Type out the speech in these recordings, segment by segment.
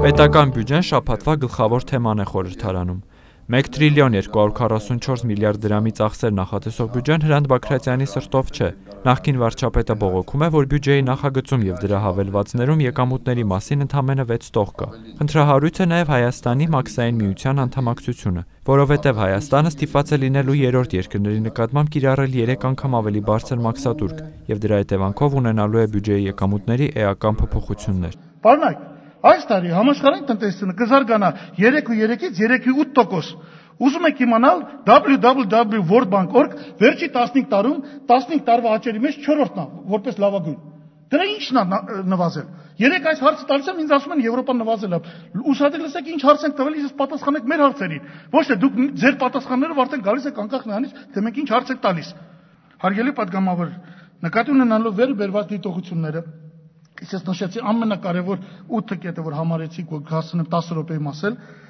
Պետական բյուջեն շաբաթվա գլխավոր թեման է խորհրդարանում։ 1 տրիլիոն 244 միլիարդ դրամի ծախսեր նախատեսող բյուջեն Հրանտ Բագրատյանի սրտով չէ։ Նախկին վարչապետը բողոքում է, որ բյուջեի նախագծում եւ դրա հավելվածներում եկամուտների մասին ընդամենը 6 տող կա։ Խնդրահարույց է նաեւ Հայաստանի մաքսային միության անդամակցությունը, որովհետեւ Հայաստանը ստիպված է լինելու երրորդ երկրների նկատմամբ կիրառել 3 անգամ ավելի բարձր մաքսատուրք եւ դրա հետևանքով ունենալու է բյուջեի եկամուտների էական փոփոխություններ։ Այս տարի համաշխարհային տնտեսությունը կզարգանա 3.3-ից 3.8%։ Ուզում եք իմանալ www.worldbank.org վերջի 15 տարում 15 տարվա աճերի մեջ 4-րդն է, որպես լավագույն։ Դրա ի՞նչն է նվազել։ Երեք այս հարցը տալիս եմ, ինձ ասում են Եվրոպան նվազել է։ Ուսադիր լսեք ինչ հարց են տվել, իսկ պատասխանեք մեր հարցերին։ Ոչ թե դուք ձեր պատասխաններով արդեն գալիս եք անկախ նրանից, թե մենք ինչ հարց եք տալիս։ Հարգելի պատգամավոր, նկատի ունենալով վեր բերված դիտողությունները Ես նշեցի ամենակարևոր 8 կետը, որ համարեցիք, որ հասցնեմ 10 րոպեի մասել,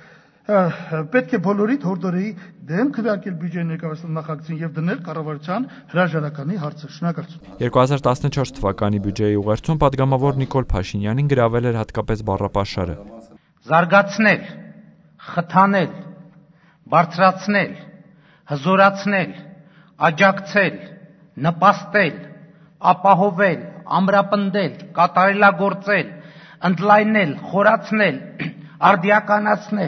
պետք է բոլորիդ հորդորեի դեմ քվեարկել բյուջեի ներկայացնող նախագծին եւ դնել կառավարության հրաժարականի հարցը։ Շնորհակալություն։ 2014 թվականի բյուջեի ուղերձում պատգամավոր Նիկոլ Փաշինյանին գրավել էր հատկապես բառապաշարը։ Զարգացնել, խթանել, բարձրացնել, հզորացնել, աջակցել, նպաստել, ապահովել, ամրապնդել, կատարելագործել, ընդլայնել, խորացնել, արդիականացնել,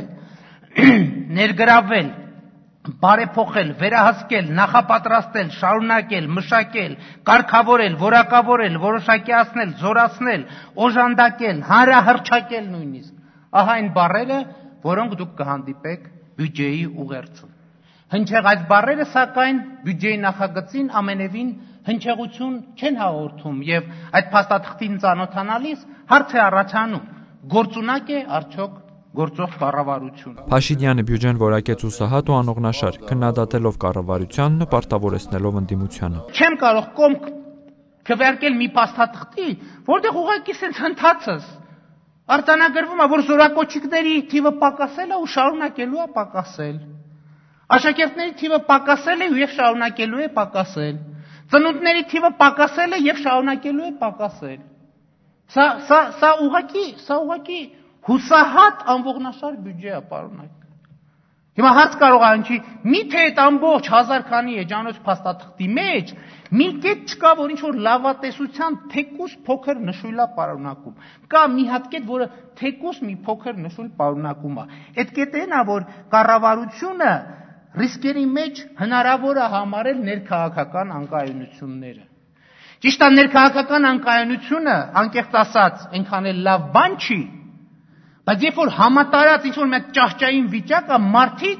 ներգրավել, բարեփոխել, վերահսկել, նախապատրաստել, շարունակել, մշակել, կարգավորել, որակավորել, որոշակիացնել, զորացնել, օժանդակել, հանրահռչակել նույնիսկ։ Ահա այն բառերը, որոնք դուք կհանդիպեք բյուջեի ուղերձում։ Հնչեղ այս բառերը, սակայն, բյուջեի նախագծին ամենևին հնչեղություն չեն հաղորդում եւ այդ փաստաթղթին ծանոթանալիս հարց է առաջանում. գործունակ է արդյոք գործող կառավարությունը։ Փաշինյանը բյուջեն որակեց ուսահատ ու անողնաշար, քննադատելով կառավարությանն ու պարտավորեցնելով ընդդիմությանը։ Չեմ կարող կողմ քվեարկել մի փաստաթղթի, որտեղ ուղղակի սենց հնդածս արձանագրվում է, որ զորակոչիկների թիվը պակասել է ու շարունակելու է պակասել։ Աշակերտների թիվը պակասել է եւ շարունակելու է պակասել։ Ծնունդների թիվը պակասել է եւ շարունակելու է պակասել։ Սա ուղղակի հուսահատ անողնաշար բյուջե է, պարոնայք։ Հիմա հարց կարող է հնչի, միթե այդ ամբողջ 1000 քանի էջանոց փաստաթղթի մեջ մի կետ չկա, որ ինչ որ լավատեսության թեկուս փոքր նշույլ է պարունակում։ Կա մի հատ կետ, որը թեկուս մի փոքր նշույլ պարունակում է։ Այդ կետերն է, որ կառավարությունը ռիսկերի մեջ հնարավոր է համարել ներքաղաքական անկայունությունները։ Ճիշտ է, ներքաղաքական անկայունությունը, անկեղծ ասած, այնքան էլ լավ բան չի, բայց երբ որ համատարած ինչ-որ մեկ ճահճային վիճակ է,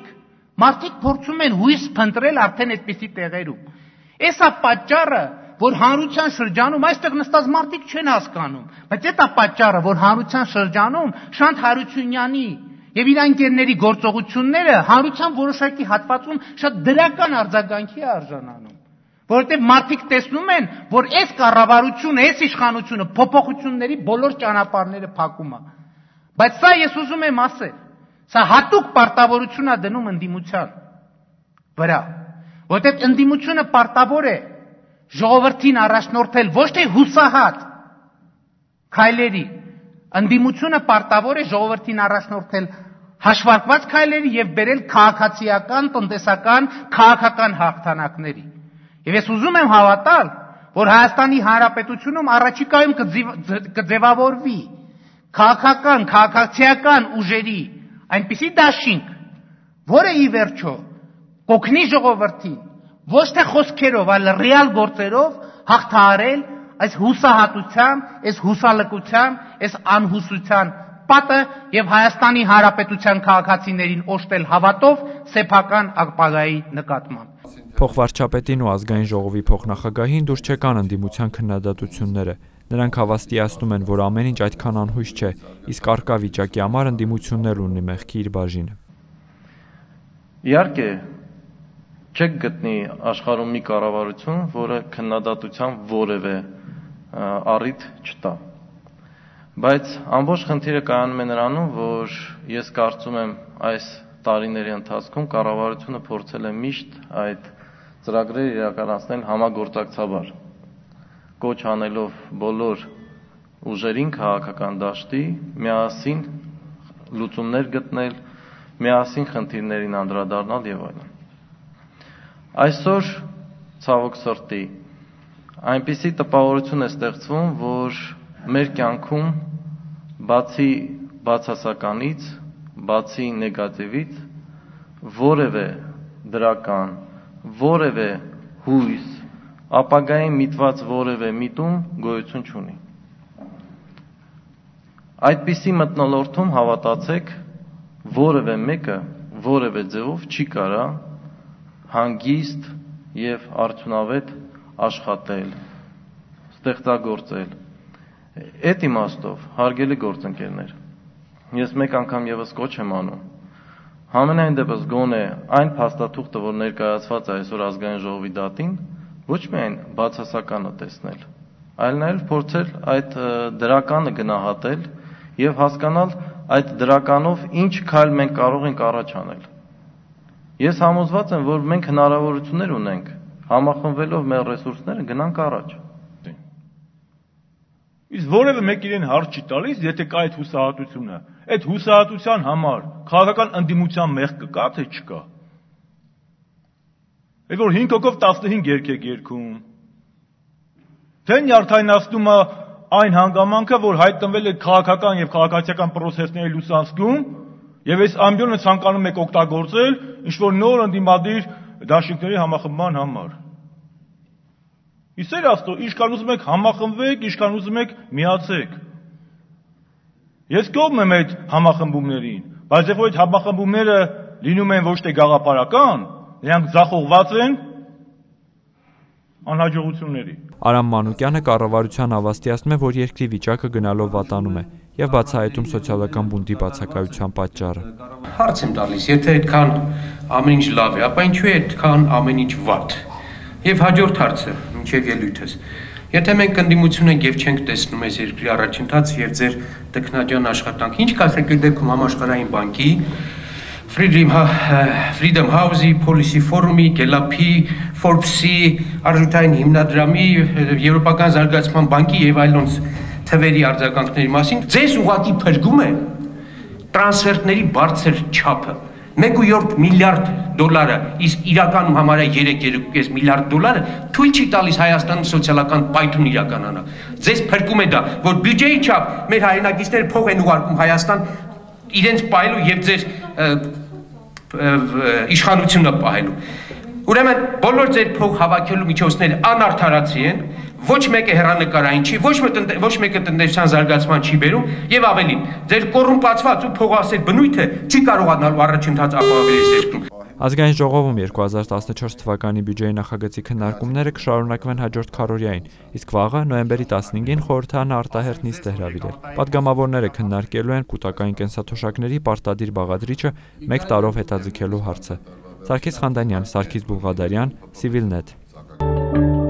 մարդիկ փորձում են հույս փնտրել արդեն այդպիսի տեղերում։ Էս է պատճառը, որ հանրության շրջանում այստեղ նստած մարդիկ չեն հասկանում, բայց այդ է պատճառը, որ հանրության շրջանում Շանթ Հարությունյանի եւ իր ընկերների գործողությունները հանրության որոշակի հատվածում շատ դրական արձագանքի է արժանանում, որովհետեւ մարդիկ տեսնում են, որ այս կառավարությունը, այս իշխանությունը փոփոխությունների բոլոր ճանապարհները փակում է։ Բայց սա ես ուզում եմ ասել, սա հատուկ պարտավորություն է դնում ընդդիմության վրա, որովհետեւ ընդդիմությունը պարտավոր է ժողովրդին առաջնորդել ոչ թե հուսահատ քայլերի, ընդդիմությունը պարտավոր է ժողովրդին առաջնորդել հաշվարկված քայլերի եւ բերել քաղաքացիական, տնտեսական, քաղաքական հաղթանակների։ Եվ ես ուզում եմ հավատալ, որ Հայաստանի Հանրապետությունում առաջիկայում կձևավորվի քաղաքական, քաղաքացիական ուժերի այնպիսի դաշինք, որը ի վերջո կօգնի ժողովրդին ոչ թե խոսքերով, այլ ռեալ գործերով հաղթահարել այս հուսահատության, այս հուսալքության, այս անհուսության պատը եւ Հայաստանի Հանրապետության քաղաքացիներին օժտել հավատով սեփական ապագայի նկատմամբ։ Փոխվարչապետին ու ազգային ժողովի փոխնախագահին դուր չեկան ընդդիմության քննադատությունները։ Նրանք հավաստիացնում են, որ ամեն ինչ այդքան անհույս չէ, իսկ արկա վիճակի համար ընդդիմություններ ունի մեղքի իր բաժինը։ Իհարկե, չեք գտնի աշխարհում մի կառավարություն, որը քննադատության որևէ առիթ չտա։ Բայց ամբողջ խնդիրը կայանում է նրանում, որ ես կարծում եմ այս տարիների ընթացքում կառավարությունը փորձել է միշտ այդ ծրագրերը իրականացնել համագործակցաբար, կոչ անելով բոլոր ուժերին քաղաքական դաշտի միասին լուծումներ գտնել, միասին խնդիրներին անդրադառնալ եւ այլն։ Այսօր ցավոք սրտի այնպիսի տպավորություն է ստեղծվում, որ մեր կյանքում բացի բացասականից, բացի նեգատիվից, որևէ դրական, որևէ հույս, ապագային միտված որևէ միտում գոյություն չունի։ Այդպիսի մթնոլորտում հավատացեք, որևէ մեկը որևէ ձևով չի կարա հանգիստ եւ արդյունավետ աշխատել, ստեղծագործել։ Այդ իմաստով, հարգելի գործընկերներ, ես մեկ անգամ եւս կոչ եմ անում, համենայն դեպս գոնե այն փաստաթուղթը, որ ներկայացված է այսօր ազգային ժողովի դատին, ոչ միայն բացասականը տեսնել, այլ նաեւ փորձել այդ դրականը գնահատել եւ հասկանալ այդ դրականով ինչ քայլ մենք կարող ենք առաջ անել։ Ես համոզված եմ, որ մենք հնարավորություններ ունենք, համախմբվելով մեր ռեսուրսները գնանք առաջ։ Իսկ որևէ մեկ իրեն հարց չի տալիս, եթե կա այդ հուսահատությունը, այդ հուսահատության համար քաղաքական ընդդիմության մեղք կա, թե չկա։ Այդ որ 5 հոգով 15 երգ եք երգում։ Թե նյարդայնացնում է այն հանգամանքը, որ հայտնվել է քաղաքական եւ քաղաքացիական պրոցեսների լուսանցքում, եւ այս ամբիոնը ցանկանում եք օգտագործել ինչ-որ նոր ընդդիմադիր դաշինքների համախմբման համար։ Իսեր աստծո, ինչքան ուզում եք համախմբվեք, ինչքան ուզում եք միացեք։ Ես կողմ եմ այդ համախմբումներին, բայց երբ որ այդ համախմբումները լինում են ոչ թե գաղափարական, նրանք ձախողված են անհաջողությունների։ Արամ Մանուկյանը կառավարության ավաստիացնում է, որ երկրի վիճակը գնալով վատանում է եւ բացահայտում սոցիալական բունտի բացակայության պատճառը։ Հարց եմ տալիս, եթե այդքան ամեն ինչ լավ է, ապա ինչու է այդքան ամեն ինչ վատ։ Եվ հաջորդ հարցը, մինչև ելույթս։ Եթե մենք ընդդիմություն ենք եւ չենք տեսնում այս երկրի առաջընթացը եւ ձեր տեխնաջան աշխատանքը, ինչ կասեք այդ դեպքում համաշխարհային բանկի, Freedom House-ի, Policy Forum-ի, Gallup-ի, Forbes-ի, Արժութային հիմնադրամի, Եվրոպական զարգացման բանկի եւ այլոնց թվերի արձագանքների մասին, ձեզ ուղղակի փրկում է տրանսֆերտների բարձր չափը։ 1.7 միլիարդ դոլարը, իսկ իրականում համարյա 3.5 միլիարդ դոլարը թույլ չի տալիս Հայաստանում սոցիալական պայթուն իրականանալ։ Ձեզ փրկում է դա, որ բյուջեի չափ մեր հայրենակիցները փող են ուղարկում Հայաստան իրենց պահելու եւ ձեր իշխանությունը պահելու։ Ուրեմն բոլոր ձեր փող հավաքելու միջոցները անարդարացի են, ոչ մեկը հեռանկարային չի, ոչ մեկը տնտեսության զարգացման չի բերում եւ ավելին, ձեր կոռումպացված ու փողասեր բնույթը չի կարողանալու առաջընթաց ապահովել այս երկրում։ Ազգային ժողովում 2014 թվականի բյուջեի նախագծի քննարկումները կշարունակվեն հաջորդ քառօրյային, իսկ վաղը նոյեմբերի 15-ին խորհրդարանը արտահերթ նիստ է հրավիրել։ Պատգամավորները քննարկելու են կൂട്ടակային կենսաթոշակների պարտադիր բաղադրիչը 1 տարով հետաձգելու հարցը։ Սարգիս Խանդանյան, Սարգիս Բուլղադարյան, Civilnet։